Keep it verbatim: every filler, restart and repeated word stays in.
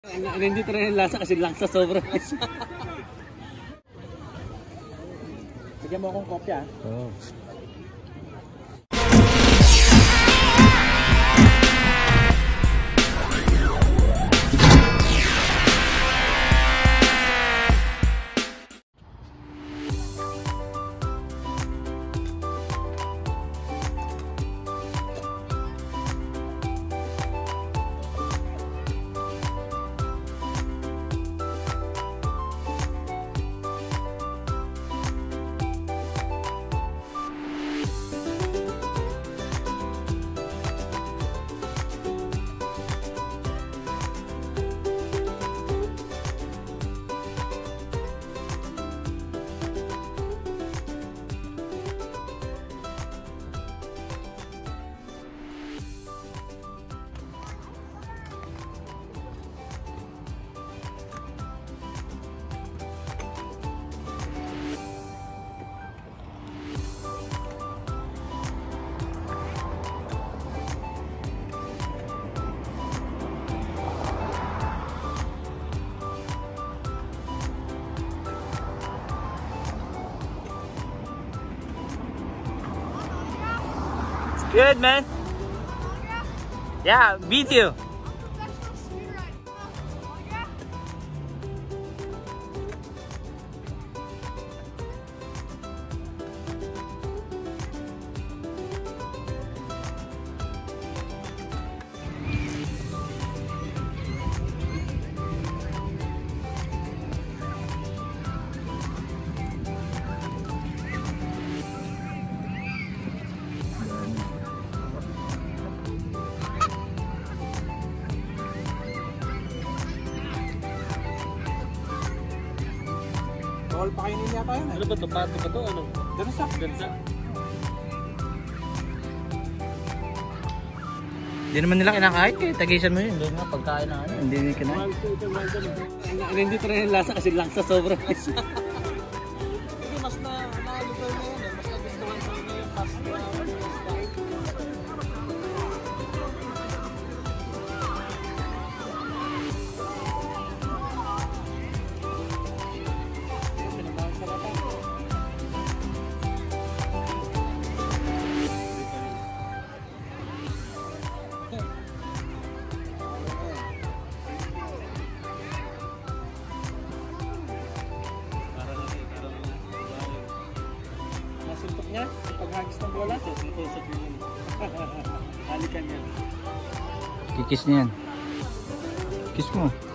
Hindi rin yung lasa kasi lang sa sobra. Bigyan mo akong kopya. Oo. Oh. Good, man. Yeah, video. Bawal pa kainin yata yun eh. Ano ba ito? Pato ba ito? Ano? Gansa. Gansa. Hindi naman nila kinakain eh. Tagisan mo yun. Doon nga pagkain na ano. Hindi nila kinain. Hindi rin yung lasa kasi lang sa sobra. Hindi mas na naalito na yun eh. Mas nagustuhan sa inyo yung pasta. Suntok niya sa paghagis ng bola. Tusok yun. Halikan yan. Kikis niyan. Kiss mo.